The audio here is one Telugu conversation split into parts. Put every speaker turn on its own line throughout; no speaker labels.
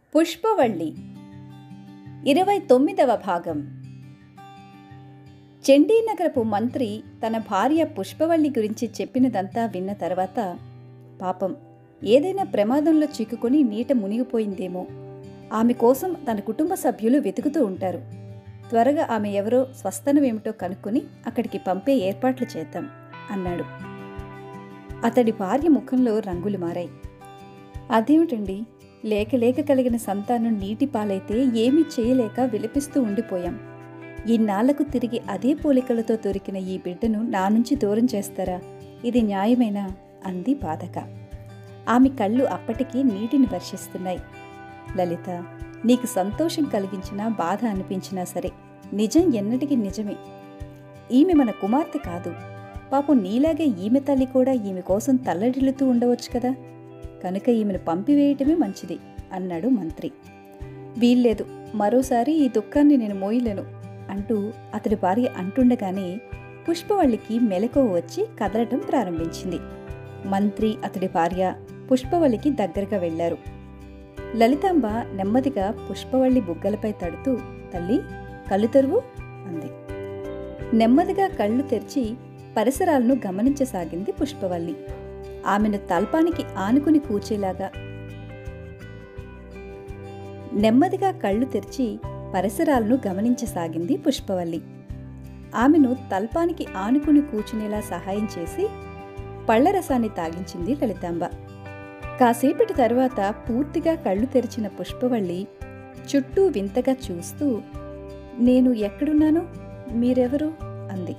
పుష్పవల్లి 29వ భాగం. చండీనగరపు మంత్రి తన భార్య పుష్పవల్లి గురించి చెప్పినదంతా విన్న తర్వాత, పాపం ఏదైనా ప్రమాదంలో చిక్కుకొని నీట మునిగిపోయిందేమో, ఆమె కోసం తన కుటుంబ సభ్యులు వెతుకుతూ ఉంటారు, త్వరగా ఆమె ఎవరో స్వస్థనమేమిటో కనుక్కొని అక్కడికి పంపే ఏర్పాట్లు చేద్దాం అన్నాడు. అతడి భార్య ముఖంలో రంగులు మారాయి. అదేమిటండి, లేక లేక కలిగిన సంతానం నీటి పాలైతే ఏమీ చేయలేక విలపిస్తూ ఉండిపోయాం. ఇన్నాళ్లకు తిరిగి అదే పోలికలతో దొరికిన ఈ బిడ్డను నా నుంచి దూరం చేస్తారా? ఇది న్యాయమేనా? అంది బాధగా. ఆమె కళ్ళు అప్పటికీ నీటిని వర్షిస్తున్నాయి. లలిత, నీకు సంతోషం కలిగించినా బాధ అనిపించినా సరే, నిజం ఎన్నటికీ నిజమే. ఈమె మన కుమార్తె కాదు. పాపం నీలాగే ఈమె తల్లి కూడా ఈమె కోసం తల్లడిల్లుతూ ఉండవచ్చు కదా, కనుక ఈమెను పంపివేయటమే మంచిది అన్నాడు మంత్రి. వీల్లేదు, మరోసారి ఈ దుఃఖాన్ని నేను మోయలేను అంటూ అతడి భార్య అంటుండగానే పుష్పవల్లికి మెలకువ వచ్చి కదలటం ప్రారంభించింది. మంత్రి, అతడి భార్య పుష్పవల్లికి దగ్గరగా వెళ్లారు. లలితాంబ నెమ్మదిగా పుష్పవల్లి బుగ్గలపై తడుతూ, తల్లి కళ్ళు తెరువు అంది. నెమ్మదిగా కళ్ళు తెరిచి పరిసరాలను గమనించసాగింది పుష్పవల్లి. ఆమెను తల్పానికి ఆనుకుని కూర్చేలాగా నెమ్మదిగా కళ్ళు తెరిచి పరిసరాలను గమనించసాగింది పుష్పవల్లి. ఆమెను తల్పానికి ఆనుకుని కూర్చునేలా సహాయం చేసి పళ్లరసాన్ని తాగించింది లలితాంబ. కాసేపటి తరువాత పూర్తిగా కళ్ళు తెరిచిన పుష్పవల్లి చుట్టూ వింతగా చూస్తూ, నేను ఎక్కడున్నాను, మీరెవరు అంది.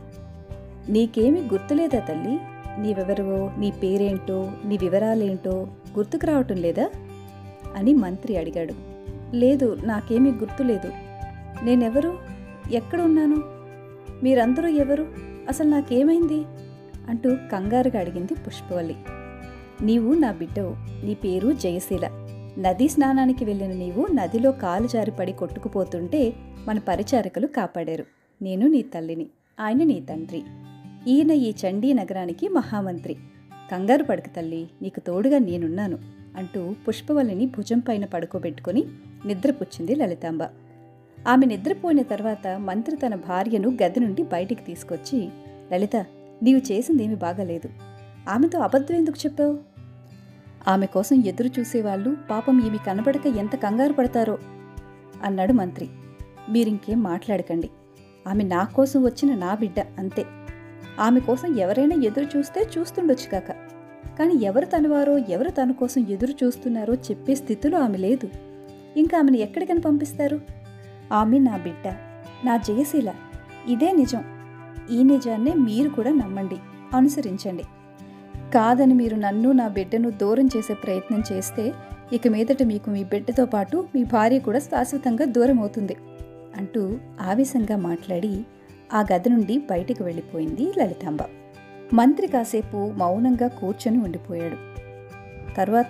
నీకేమీ గుర్తులేదా తల్లి? నీవెవరువో, నీ పేరేంటో, నీ వివరాలేంటో గుర్తుకు రావటం లేదా అని మంత్రి అడిగాడు. లేదు, నాకేమీ గుర్తులేదు. నేనెవరు, ఎక్కడ ఉన్నాను, మీరందరూ ఎవరు, అసలు నాకేమైంది అంటూ కంగారుగా అడిగింది పుష్పవల్లి. నీవు నా బిడ్డవు. నీ పేరు జయశీల. నదీ స్నానానికి వెళ్ళిన నీవు నదిలో కాలు జారిపడి కొట్టుకుపోతుంటే మన పరిచారకులు కాపాడారు. నేను నీ తల్లిని, ఆయన నీ తండ్రి. ఈయన ఈ చండీ నగరానికి మహామంత్రి. కంగారు పడక తల్లి, నీకు తోడుగా నేనున్నాను అంటూ పుష్పవల్లిని భుజం పైన పడుకోబెట్టుకుని నిద్రపుచ్చింది లలితాంబ. ఆమె నిద్రపోయిన తర్వాత మంత్రి తన భార్యను గది నుండి బయటికి తీసుకొచ్చి, లలిత, నీవు చేసిందేమీ బాగాలేదు. ఆమెతో అబద్ధం ఎందుకు చెప్పావు? ఆమె కోసం ఎదురు చూసేవాళ్ళు పాపం ఈమె కనబడక ఎంత కంగారు పడతారో అన్నాడు మంత్రి. మీరింకేం మాట్లాడకండి. ఆమె నా కోసం వచ్చిన నా బిడ్డ, అంతే. ఆమె కోసం ఎవరైనా ఎదురు చూస్తే చూస్తుండొచ్చు కాక, కానీ ఎవరు తనవారో, ఎవరు తన కోసం ఎదురు చూస్తున్నారో చెప్పే స్థితిలో ఆమె లేదు. ఇంకా ఆమెను ఎక్కడికని పంపిస్తారు? ఆమె నా బిడ్డ, నా జయశీల. ఇదే నిజం. ఈ నిజాన్నే మీరు కూడా నమ్మండి, అనుసరించండి. కాదని మీరు నన్ను, నా బిడ్డను దూరం చేసే ప్రయత్నం చేస్తే ఇక మీదట మీకు మీ బిడ్డతో పాటు మీ భార్య కూడా శాశ్వతంగా దూరం అవుతుంది అంటూ ఆవేశంగా మాట్లాడి ఆ గది నుండి బయటికి వెళ్ళిపోయింది లలితాంబ. మంత్రి కాసేపు మౌనంగా కూర్చొని ఉండిపోయాడు. తర్వాత,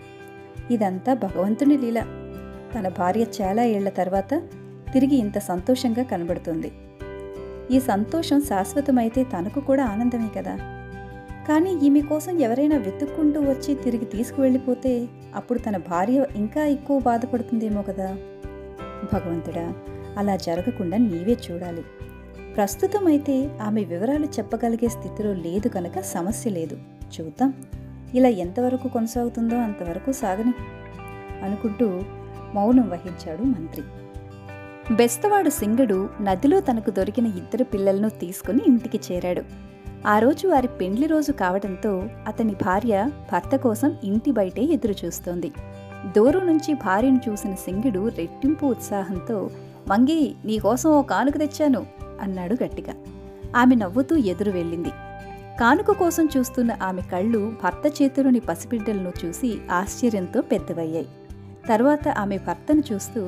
ఇదంతా భగవంతుని లీల. తన భార్య చాలా ఏళ్ల తర్వాత తిరిగి ఇంత సంతోషంగా కనబడుతుంది. ఈ సంతోషం శాశ్వతమైతే తనకు కూడా ఆనందమే కదా. కానీ ఈమె కోసం ఎవరైనా వెతుక్కుంటూ వచ్చి తిరిగి తీసుకువెళ్ళిపోతే అప్పుడు తన భార్య ఇంకా ఎక్కువ బాధపడుతుందేమో కదా. భగవంతుడా, అలా జరగకుండా నీవే చూడాలి. ప్రస్తుతం అయితే ఆమె వివరాలు చెప్పగలిగే స్థితిలో లేదు కనుక సమస్య లేదు. చూద్దాం, ఇలా ఎంతవరకు కొనసాగుతుందో అంతవరకు సాగని అనుకుంటూ మౌనం వహించాడు మంత్రి. బెస్తవాడు సింగడు నదిలో తనకు దొరికిన 2 పిల్లలను తీసుకుని ఇంటికి చేరాడు. ఆ రోజు వారి పెండ్లి రోజు కావడంతో అతని భార్య భర్త కోసం ఇంటి బయటే ఎదురుచూస్తోంది. దూరం నుంచి భార్యను చూసిన సింగడు రెట్టింపు ఉత్సాహంతో, మంగి, నీకోసం ఓ కానుక తెచ్చాను అన్నాడు గట్టిగా. ఆమె నవ్వుతూ ఎదురు వెళ్ళింది. కానుక కోసం చూస్తున్న ఆమె కళ్ళు భర్త చేతిలోని పసిబిడ్డలను చూసి ఆశ్చర్యంతో పెద్దవయ్యాయి. తర్వాత ఆమె భర్తను చూస్తూ,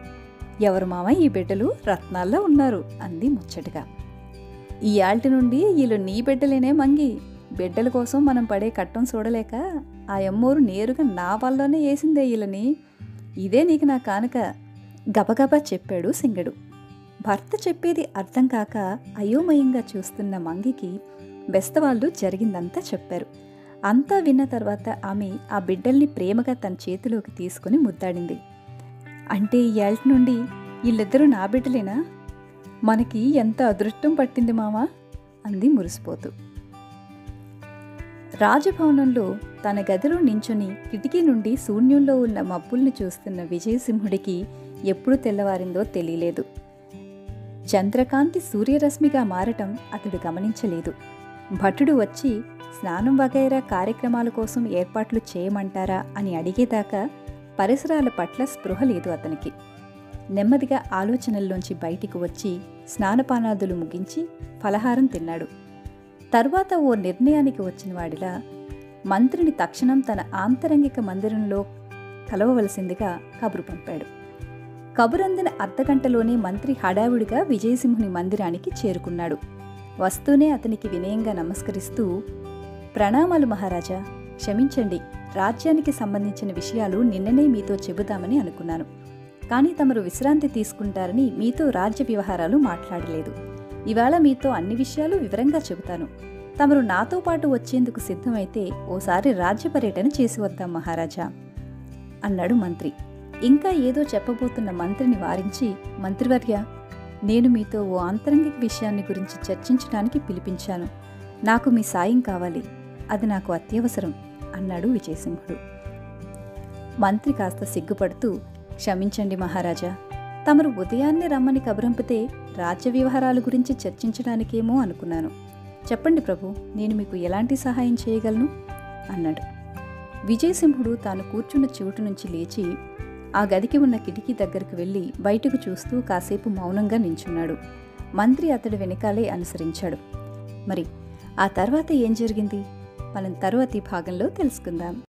ఎవరు మామ ఈ బిడ్డలు, రత్నాల్లో ఉన్నారు అంది ముచ్చటగా. ఈయాల్టి నుండి వీళ్ళు నీ బిడ్డలేనే మంగి. బిడ్డల కోసం మనం పడే కట్టం చూడలేక ఆ అమ్మోరు నేరుగా నా వల్లనే వేసిందే వీళ్ళని. ఇదే నీకు నా కానుక గబగబా చెప్పాడు సింగడు. భర్త చెప్పేది అర్థం కాక అయోమయంగా చూస్తున్న మంగికి బెస్తవాళ్ళు జరిగిందంతా చెప్పారు. అంతా విన్న తర్వాత ఆమె ఆ బిడ్డల్ని ప్రేమగా తన చేతిలోకి తీసుకుని ముద్దాడింది. అంటే ఈ ఏళ్ల నుండి వీళ్ళిద్దరూ నా బిడ్డలేనా? మనకి ఎంత అదృష్టం పట్టింది మావా అంది మురిసిపోతూ. రాజభవనంలో తన గదిలో నించుని కిటికీ నుండి శూన్యంలో ఉన్న మబ్బుల్ని చూస్తున్న విజయసింహుడికి ఎప్పుడు తెల్లవారిందో తెలియలేదు. చంద్రకాంతి సూర్యరశ్మిగా మారటం అతడు గమనించలేదు. భటుడు వచ్చి స్నానం వగైరా కార్యక్రమాల కోసం ఏర్పాట్లు చేయమంటారా అని అడిగేదాకా పరిసరాల పట్ల స్పృహ లేదు అతనికి. నెమ్మదిగా ఆలోచనల్లోంచి బయటికి వచ్చి స్నానపానాదులు ముగించి ఫలహారం తిన్నాడు. తర్వాత ఓ నిర్ణయానికి వచ్చినవాడిలా మంత్రిని తక్షణం తన ఆంతరంగిక మందిరంలో కలవవలసిందిగా కబురు పంపాడు. కబురందిన అర్ధగంటలోనే మంత్రి హడావుడిగా విజయసింహుని మందిరానికి చేరుకున్నాడు. వస్తూనే అతనికి వినయంగా నమస్కరిస్తూ, ప్రణామాలు మహారాజా, క్షమించండి, రాజ్యానికి సంబంధించిన విషయాలు నిన్ననే మీతో చెబుతామని అనుకున్నాను. కానీ తమరు విశ్రాంతి తీసుకుంటారని మీతో రాజ్య వ్యవహారాలు మాట్లాడలేదు. ఇవాళ మీతో అన్ని విషయాలు వివరంగా చెబుతాను. తమరు నాతో పాటు వచ్చేందుకు సిద్ధమైతే ఓసారి రాజ్య పర్యటన చేసి వద్దాం మహారాజా అన్నాడు మంత్రి. ఇంకా ఏదో చెప్పబోతున్న మంత్రిని వారించి, మంత్రివర్య, నేను మీతో ఓ ఆంతరంగిక విషయాన్ని గురించి చర్చించడానికి పిలిపించాను. నాకు మీ సాయం కావాలి, అది నాకు అత్యవసరం అన్నాడు విజయసింహుడు. మంత్రి కాస్త సిగ్గుపడుతూ, క్షమించండి మహారాజా, తమరు ఉదయాన్నే రమ్మని కబురంపితే రాజ్య వ్యవహారాల గురించి చర్చించడానికేమో అనుకున్నాను. చెప్పండి ప్రభు, నేను మీకు ఎలాంటి సహాయం చేయగలను అన్నాడు. విజయసింహుడు తాను కూర్చున్న చోటు నుంచి లేచి ఆ గదికి ఉన్న కిటికీ దగ్గరకు వెళ్ళి బయటకు చూస్తూ కాసేపు మౌనంగా నించున్నాడు. మంత్రి అతడి వెనకాలే అనుసరించాడు. మరి ఆ తర్వాత ఏం జరిగింది మనం తరువాతి భాగంలో తెలుసుకుందాం.